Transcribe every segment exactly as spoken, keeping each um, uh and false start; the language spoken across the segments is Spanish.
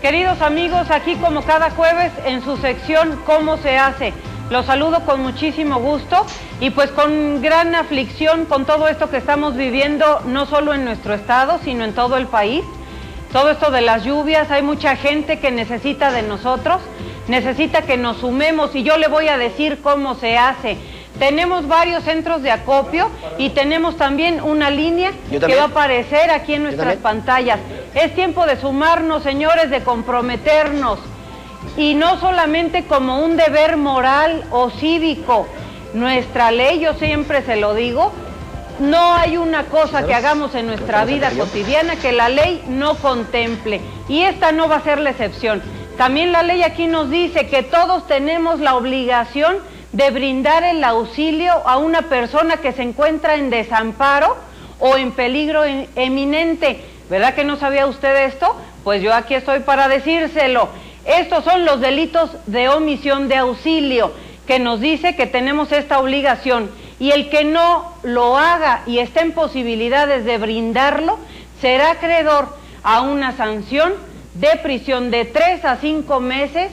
Queridos amigos, aquí como cada jueves en su sección ¿Cómo se hace? Los saludo con muchísimo gusto y pues con gran aflicción con todo esto que estamos viviendo, no solo en nuestro estado, sino en todo el país. Todo esto de las lluvias, hay mucha gente que necesita de nosotros, necesita que nos sumemos y yo le voy a decir cómo se hace. Tenemos varios centros de acopio y tenemos también una línea que va a aparecer aquí en nuestras pantallas. Es tiempo de sumarnos, señores, de comprometernos. Y no solamente como un deber moral o cívico. Nuestra ley, yo siempre se lo digo, no hay una cosa que hagamos en nuestra vida cotidiana que la ley no contemple. Y esta no va a ser la excepción. También la ley aquí nos dice que todos tenemos la obligación de brindar el auxilio a una persona que se encuentra en desamparo o en peligro eminente. ¿Verdad que no sabía usted esto? Pues yo aquí estoy para decírselo. Estos son los delitos de omisión de auxilio, que nos dice que tenemos esta obligación. Y el que no lo haga y esté en posibilidades de brindarlo, será acreedor a una sanción de prisión de tres a cinco meses,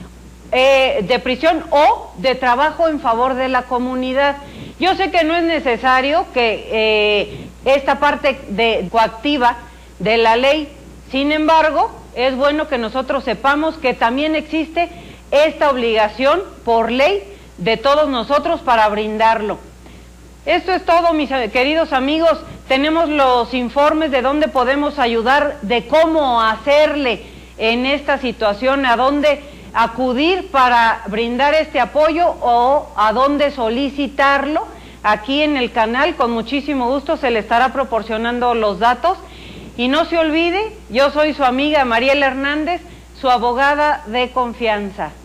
Eh, de prisión o de trabajo en favor de la comunidad. Yo sé que no es necesario que eh, esta parte de, coactiva de la ley, sin embargo, es bueno que nosotros sepamos que también existe esta obligación por ley de todos nosotros para brindarlo. Esto es todo, mis queridos amigos. Tenemos los informes de dónde podemos ayudar, de cómo hacerle en esta situación, a dónde acudir para brindar este apoyo o a dónde solicitarlo. Aquí en el canal con muchísimo gusto se le estará proporcionando los datos. Y no se olvide, yo soy su amiga Mariela Hernández, su abogada de confianza.